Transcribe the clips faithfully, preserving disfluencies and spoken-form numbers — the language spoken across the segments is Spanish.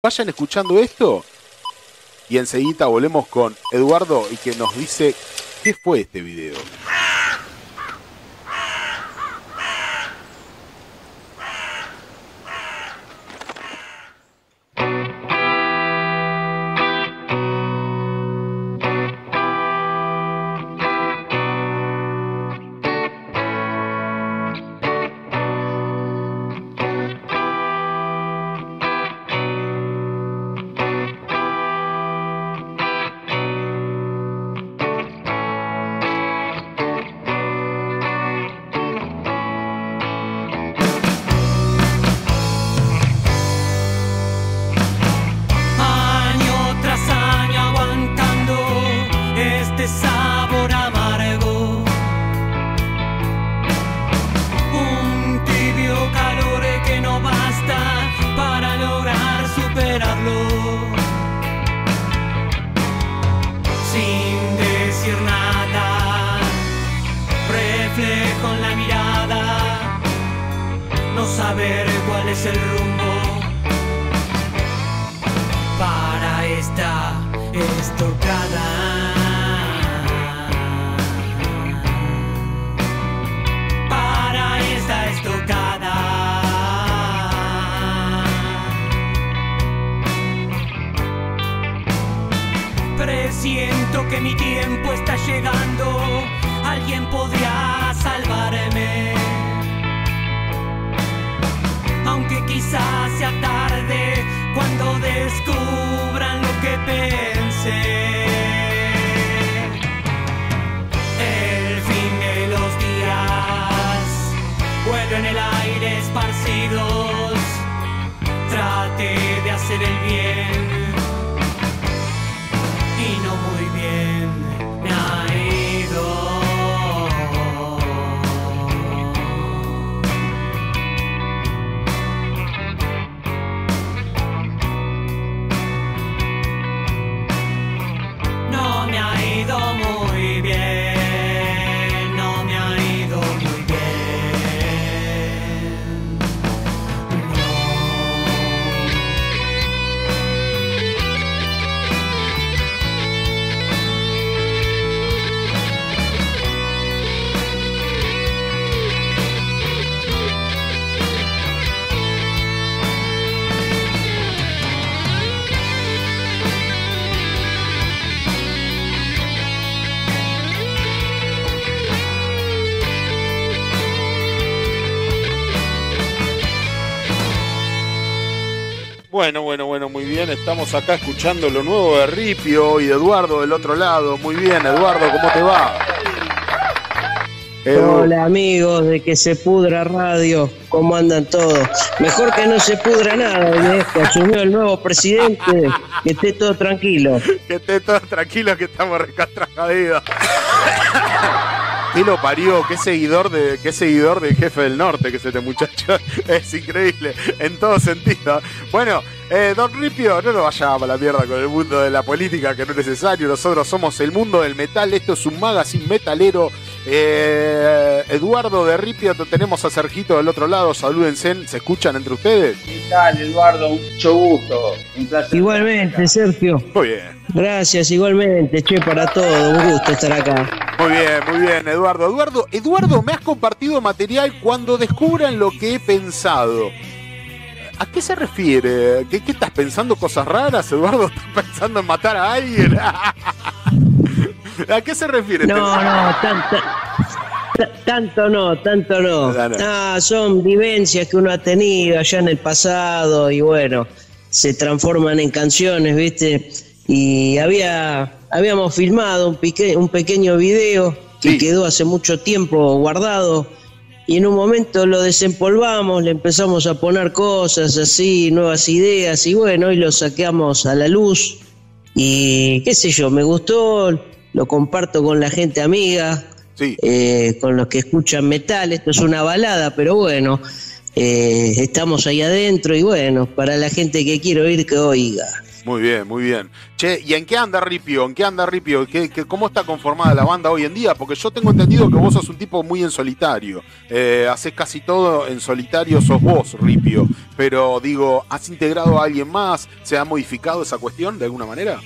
Vayan escuchando esto y enseguida volvemos con Eduardo y que nos dice qué fue este video. Presiento que mi tiempo está llegando, alguien podría salvarme. Aunque quizás sea tarde cuando descubran lo que pensé. El fin de los días vuelo en el aire esparcidos. Trate de hacer el bien y no muy bien me ha ido. No me ha ido muy bien, no me ha ido muy bien. Bueno, bueno, bueno, muy bien. Estamos acá escuchando lo nuevo de Ripio y de Eduardo del otro lado. Muy bien, Eduardo, ¿cómo te va? Edu. Hola amigos de Que Se Pudra Radio, ¿cómo andan todos? Mejor que no se pudra nada, ¿eh? Que asumió el nuevo presidente, que esté todo tranquilo. Que esté todo tranquilo, que estamos recastrajadidos. ¿Qué lo parió? ¿Qué seguidor de qué seguidor del Jefe del Norte que es este muchacho? Es increíble, en todo sentido. Bueno, eh, don Ripio, no nos vayamos a la mierda con el mundo de la política, que no es necesario. Nosotros somos el mundo del metal. Esto es un magazine metalero. Eh, Eduardo de Ripio, tenemos a Sergito del otro lado. Salúdense, ¿se escuchan entre ustedes? ¿Qué tal, Eduardo? Mucho gusto. Un placer. Igualmente, Sergio. Muy bien. Gracias, igualmente, che, para todo, un gusto estar acá. Muy bien, muy bien, Eduardo. Eduardo, Eduardo, me has compartido material cuando descubran lo que he pensado. ¿A qué se refiere? ¿Qué, qué estás pensando? ¿Cosas raras, Eduardo? ¿Estás pensando en matar a alguien? ¿A qué se refiere? No, no, tanto, tanto no, tanto no. No, no. Ah, son vivencias que uno ha tenido allá en el pasado y bueno, se transforman en canciones, ¿viste? Y había, habíamos filmado un, pique, un pequeño video que sí. Quedó hace mucho tiempo guardado y en un momento lo desempolvamos, le empezamos a poner cosas así, nuevas ideas y bueno, hoy lo sacamos a la luz y qué sé yo, me gustó, lo comparto con la gente amiga, sí. eh, con los que escuchan metal, esto es una balada, pero bueno, eh, estamos ahí adentro y bueno, para la gente que quiere oír, que oiga. Muy bien, muy bien. Che, ¿y en qué anda Ripio? ¿En qué anda Ripio? ¿Qué, qué, ¿Cómo está conformada la banda hoy en día? Porque yo tengo entendido que vos sos un tipo muy en solitario. Eh, haces casi todo en solitario, sos vos, Ripio. Pero digo, ¿has integrado a alguien más? ¿Se ha modificado esa cuestión de alguna manera?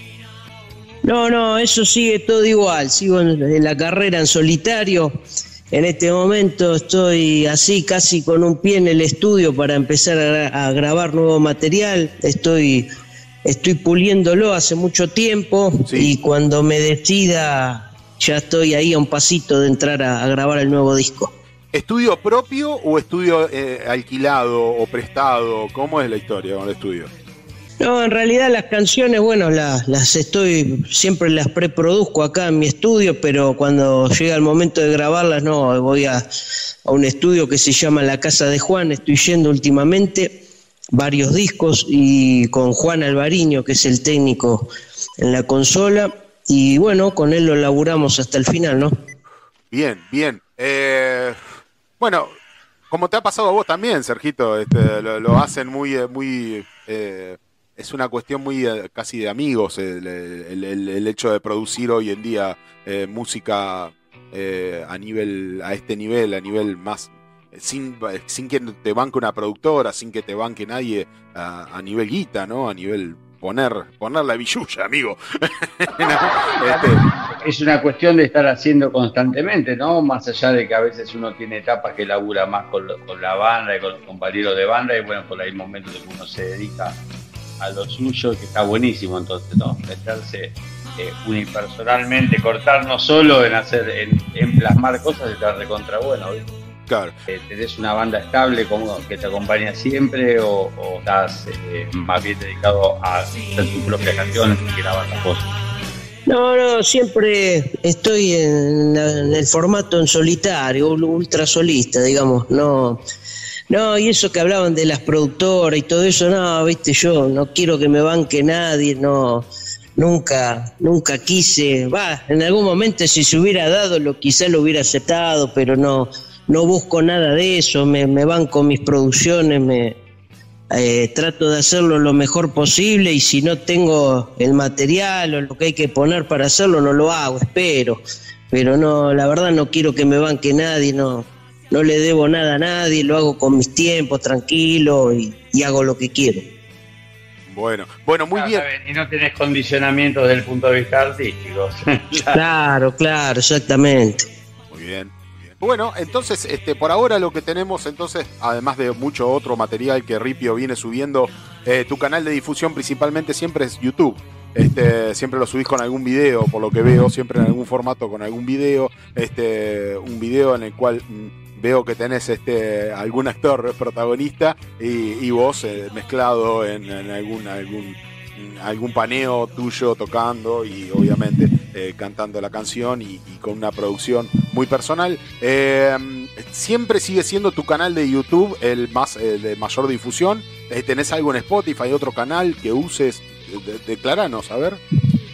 No, no, eso sigue todo igual. Sigo en, en la carrera en solitario. En este momento estoy así, casi con un pie en el estudio para empezar a, a grabar nuevo material. Estoy... Estoy puliéndolo hace mucho tiempo, sí. Y cuando me decida ya estoy ahí a un pasito de entrar a, a grabar el nuevo disco. ¿Estudio propio o estudio eh, alquilado o prestado? ¿Cómo es la historia con el estudio? No, en realidad las canciones, bueno, las, las estoy, siempre las preproduzco acá en mi estudio, pero cuando llega el momento de grabarlas, no, voy a, a un estudio que se llama La Casa de Juan, estoy yendo últimamente. Varios discos y con Juan Alvariño, que es el técnico en la consola, y bueno, con él lo laburamos hasta el final, ¿no? Bien, bien. Eh, bueno, como te ha pasado a vos también, Sergito, este, lo, lo hacen muy, muy eh, es una cuestión muy casi de amigos el, el, el, el hecho de producir hoy en día eh, música eh, a nivel, a este nivel, a nivel más Sin, sin que te banque una productora, sin que te banque nadie a, a nivel guita, ¿no? A nivel poner, poner la billulla, amigo. No, este... Es una cuestión de estar haciendo constantemente, ¿no? Más allá de que a veces uno tiene etapas que labura más con, lo, con la banda y con los compañeros de banda, y bueno, por ahí hay momentos en que uno se dedica a lo suyo, que está buenísimo, entonces, ¿no? Meterse eh, unipersonalmente, cortarnos solo en hacer, en, en plasmar cosas, está recontra bueno, ¿viste? Claro. Eh, ¿Tenés una banda estable como que te acompaña siempre o, o estás eh, más bien dedicado a hacer tus propias canciones y grabar las cosas? No, no, siempre estoy en, la, en el formato en solitario, ultra solista, digamos, no, no, y eso que hablaban de las productoras y todo eso, no, viste, yo no quiero que me banque nadie, no, nunca, nunca quise, va, en algún momento si se hubiera dado, lo quizá lo hubiera aceptado, pero no. No busco nada de eso, me, me banco mis producciones, me eh, trato de hacerlo lo mejor posible y si no tengo el material o lo que hay que poner para hacerlo, no lo hago, espero. Pero no, la verdad no quiero que me banque nadie, no, no le debo nada a nadie, lo hago con mis tiempos, tranquilo y, y hago lo que quiero. Bueno, bueno, muy ah, bien. Y no tenés condicionamientos desde el punto de vista artístico. Claro, claro, exactamente. Muy bien. Bueno, entonces, este, por ahora lo que tenemos, entonces, además de mucho otro material que Ripio viene subiendo, eh, tu canal de difusión principalmente siempre es YouTube. Este, siempre lo subís con algún video, por lo que veo, siempre en algún formato con algún video, este, un video en el cual mmm, veo que tenés este, algún actor protagonista y, y vos eh, mezclado en, en algún, algún, algún paneo tuyo tocando y obviamente eh, cantando la canción y, y con una producción muy personal. Eh, siempre sigue siendo tu canal de YouTube el más eh, de mayor difusión. Eh, ¿Tenés algo en Spotify, otro canal que uses? De, declaranos, a ver.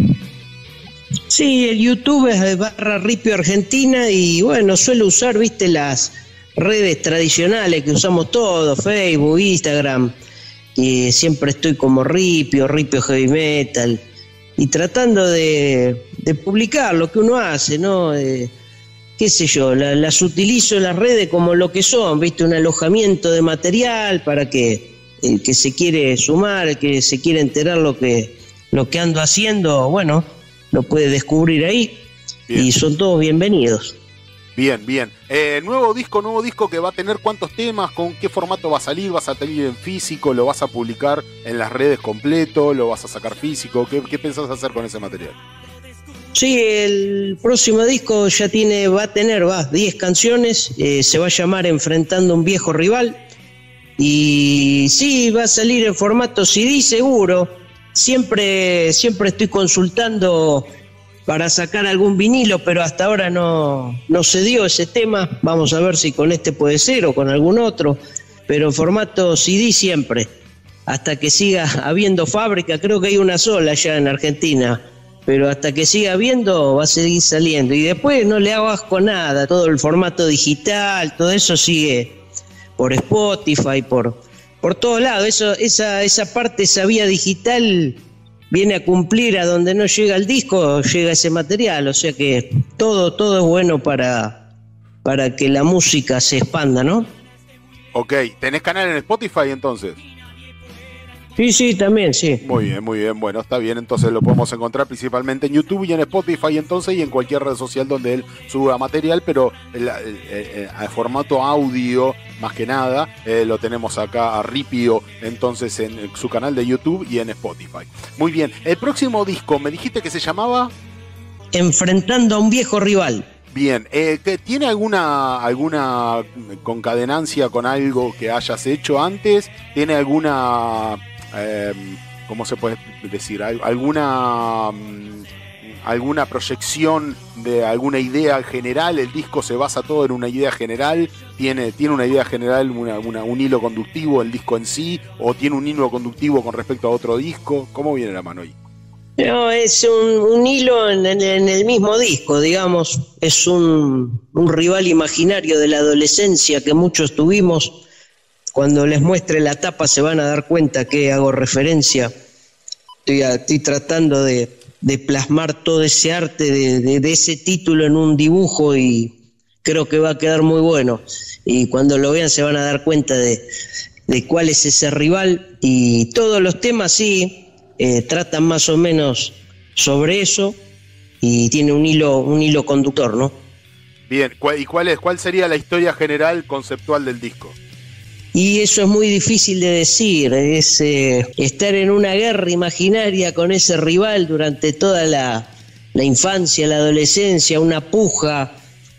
Sí, el YouTube es de barra Ripio Argentina y bueno, suelo usar, viste, las redes tradicionales que usamos todos, Facebook, Instagram, y siempre estoy como Ripio, Ripio Heavy Metal, y tratando de, de publicar lo que uno hace, ¿no? Eh, qué sé yo, la, las utilizo las redes como lo que son, viste, un alojamiento de material para que el que se quiere sumar, el que se quiere enterar lo que, lo que ando haciendo, bueno, lo puede descubrir ahí. Bien. Y son todos bienvenidos. Bien, bien. Eh, nuevo disco, nuevo disco que va a tener cuántos temas, con qué formato va a salir, vas a salir en físico, lo vas a publicar en las redes completo, lo vas a sacar físico, ¿qué, qué pensás hacer con ese material? Sí, el próximo disco ya tiene, va a tener, va, diez canciones, eh, se va a llamar Enfrentando a un viejo rival, y sí, va a salir en formato C D seguro, siempre, siempre estoy consultando para sacar algún vinilo, pero hasta ahora no, no se dio ese tema, vamos a ver si con este puede ser o con algún otro, pero en formato C D siempre, hasta que siga habiendo fábrica, creo que hay una sola ya en Argentina, pero hasta que siga habiendo va a seguir saliendo, y después no le hago asco nada, todo el formato digital, todo eso sigue por Spotify, por, por todos lados. Eso, esa, esa parte, esa vía digital viene a cumplir a donde no llega el disco, llega ese material. O sea que todo, todo es bueno para, para que la música se expanda, ¿no? Ok, ¿tenés canal en Spotify entonces? Sí, sí, también, sí. Muy bien, muy bien. Bueno, está bien. Entonces lo podemos encontrar principalmente en YouTube y en Spotify entonces y en cualquier red social donde él suba material, pero el, el, el, el formato audio, más que nada, eh, lo tenemos acá a Ripio, entonces en su canal de YouTube y en Spotify. Muy bien. El próximo disco, me dijiste que se llamaba... Enfrentando a un viejo rival. Bien, eh, ¿tiene alguna alguna concadenancia con algo que hayas hecho antes? ¿Tiene alguna... Eh, ¿cómo se puede decir? ¿Alguna, alguna proyección de alguna idea general? ¿El disco se basa todo en una idea general? ¿Tiene, tiene una idea general, una, una, un hilo conductivo el disco en sí? ¿O tiene un hilo conductivo con respecto a otro disco? ¿Cómo viene la mano ahí? No, es un, un hilo en, en, en el mismo disco, digamos. Es un, un rival imaginario de la adolescencia que muchos tuvimos. Cuando les muestre la tapa se van a dar cuenta que hago referencia. Estoy, estoy tratando de, de plasmar todo ese arte de, de, de ese título en un dibujo y creo que va a quedar muy bueno. Y cuando lo vean se van a dar cuenta de, de cuál es ese rival. Y todos los temas sí eh, tratan más o menos sobre eso y tiene un hilo, un hilo conductor, ¿no? Bien, ¿y cuál es, cuál sería la historia general conceptual del disco? Y eso es muy difícil de decir, es eh, estar en una guerra imaginaria con ese rival durante toda la, la infancia, la adolescencia, una puja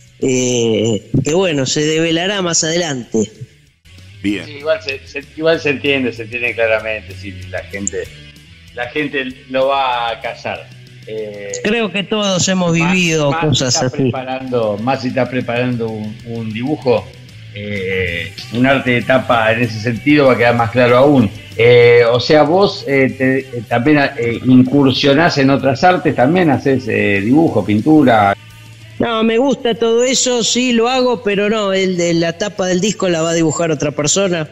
eh, que bueno, se develará más adelante. Bien. Sí, igual, se, se, igual se entiende, se entiende claramente, si la gente, la gente lo va a cazar. Eh, Creo que todos hemos vivido más, cosas más si así. Preparando, más si está preparando un, un dibujo. Eh, un arte de tapa en ese sentido va a quedar más claro aún. Eh, o sea, vos eh, te, eh, también eh, incursionás en otras artes, también haces eh, dibujo, pintura. No, me gusta todo eso, sí lo hago, pero no, el de la tapa del disco la va a dibujar otra persona.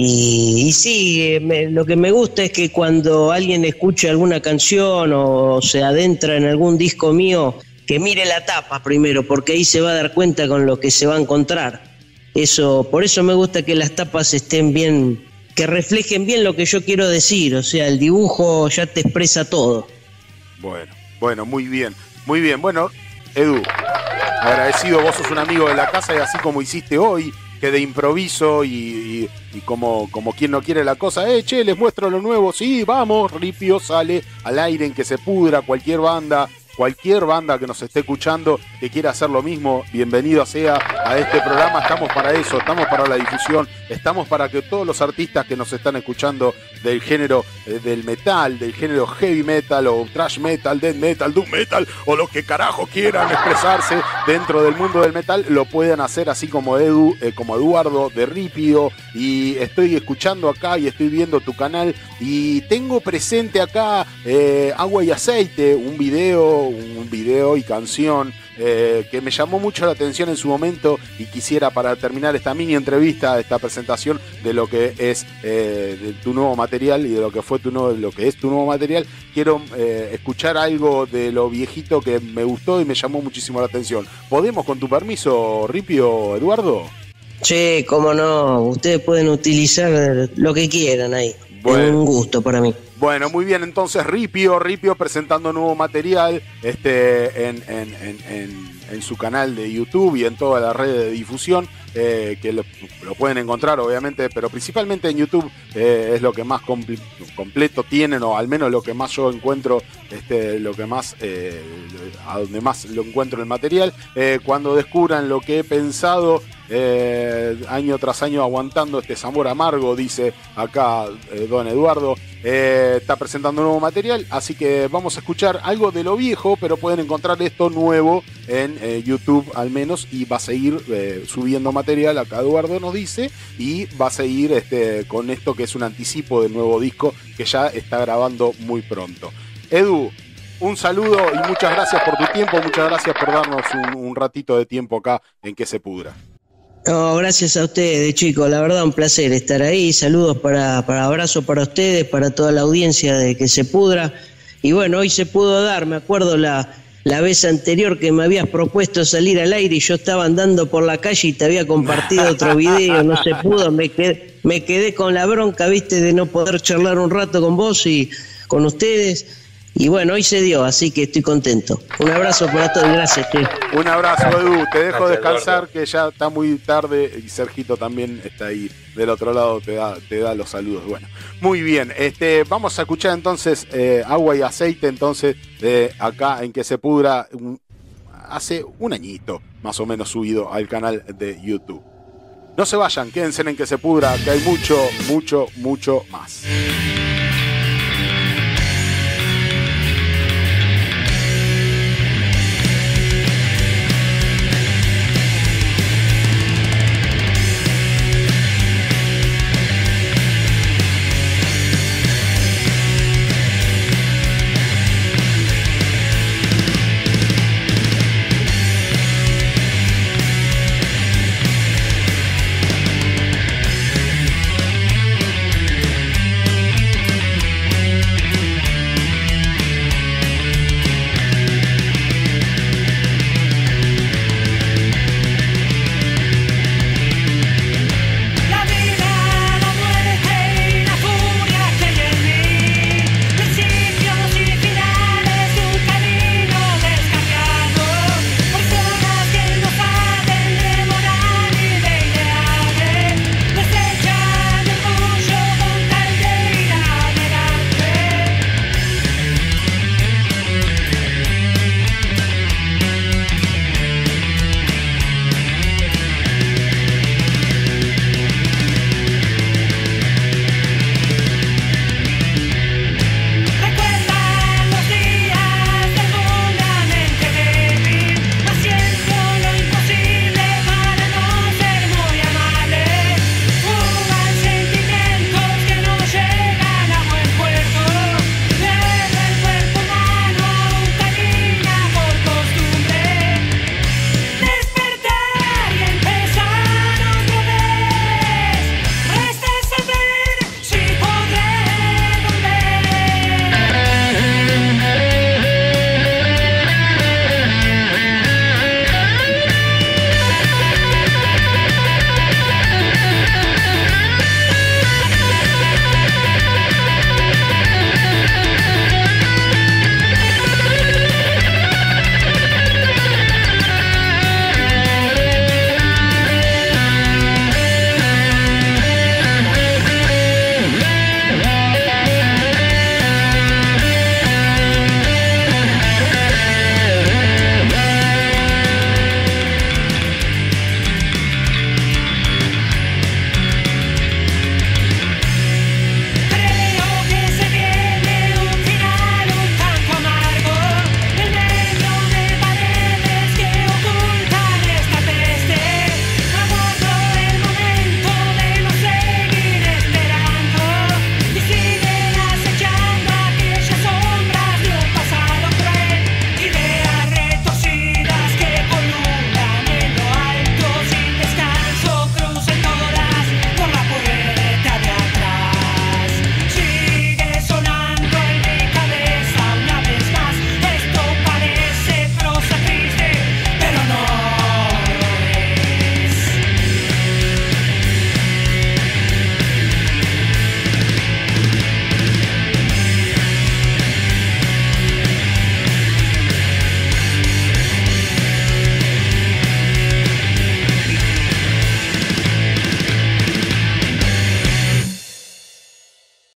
Y, y sí, me, lo que me gusta es que cuando alguien escuche alguna canción o se adentra en algún disco mío, que mire la tapa primero, porque ahí se va a dar cuenta con lo que se va a encontrar. Eso, por eso me gusta que las tapas estén bien, que reflejen bien lo que yo quiero decir, o sea, el dibujo ya te expresa todo. Bueno, bueno, muy bien, muy bien. Bueno, Edu, agradecido, vos sos un amigo de la casa y así como hiciste hoy, que de improviso y, y, y como, como quien no quiere la cosa, eh, che, les muestro lo nuevo, sí, vamos, Ripio sale al aire en que se pudra cualquier banda. Cualquier banda que nos esté escuchando que quiera hacer lo mismo, bienvenido sea a este programa. Estamos para eso, estamos para la difusión, estamos para que todos los artistas que nos están escuchando del género eh, del metal, del género heavy metal o thrash metal, death metal, doom metal o lo que carajo quieran expresarse dentro del mundo del metal, lo puedan hacer así como Edu, eh, como Eduardo de Ripio. Y estoy escuchando acá y estoy viendo tu canal y tengo presente acá eh, Agua y Aceite, un video un video y canción eh, que me llamó mucho la atención en su momento y quisiera para terminar esta mini entrevista, esta presentación de lo que es eh, de tu nuevo material y de lo que fue tu nuevo, lo que es tu nuevo material, quiero eh, escuchar algo de lo viejito que me gustó y me llamó muchísimo la atención. ¿Podemos, con tu permiso, Ripio, Eduardo? Sí, cómo no, ustedes pueden utilizar lo que quieran ahí. Bueno. Es un gusto para mí. Bueno, muy bien, entonces Ripio, Ripio presentando nuevo material este, en, en, en, en, en su canal de YouTube y en todas las redes de difusión, eh, que lo, lo pueden encontrar obviamente, pero principalmente en YouTube eh, es lo que más compl- completo tienen, o al menos lo que más yo encuentro, este, lo que más, eh, a donde más lo encuentro el material. Eh, cuando descubran lo que he pensado, eh, año tras año aguantando este sabor amargo, dice acá eh, don Eduardo, eh, está presentando nuevo material, así que vamos a escuchar algo de lo viejo, pero pueden encontrar esto nuevo en eh, YouTube al menos, y va a seguir eh, subiendo material, acá Eduardo nos dice, y va a seguir este, con esto que es un anticipo del nuevo disco que ya está grabando muy pronto. Edu, un saludo y muchas gracias por tu tiempo, muchas gracias por darnos un, un ratito de tiempo acá en Que Se Pudra. No, gracias a ustedes, chicos. La verdad, un placer estar ahí. Saludos para, para abrazos para ustedes, para toda la audiencia de Que Se Pudra. Y bueno, hoy se pudo dar, me acuerdo la, la vez anterior que me habías propuesto salir al aire y yo estaba andando por la calle y te había compartido otro video, no se pudo, me quedé, me quedé con la bronca, viste, de no poder charlar un rato con vos y con ustedes. Y bueno, hoy se dio, así que estoy contento. Un abrazo para todos, gracias, che. Un abrazo, Edu, te dejo Gracias, descansar, Eduardo. que ya está muy tarde y Sergito también está ahí del otro lado, te da, te da los saludos. Bueno, muy bien, este, vamos a escuchar entonces eh, Agua y Aceite, entonces, de acá en Que Se Pudra, un, hace un añito más o menos subido al canal de YouTube. No se vayan, quédense en Que Se Pudra, que hay mucho, mucho, mucho más.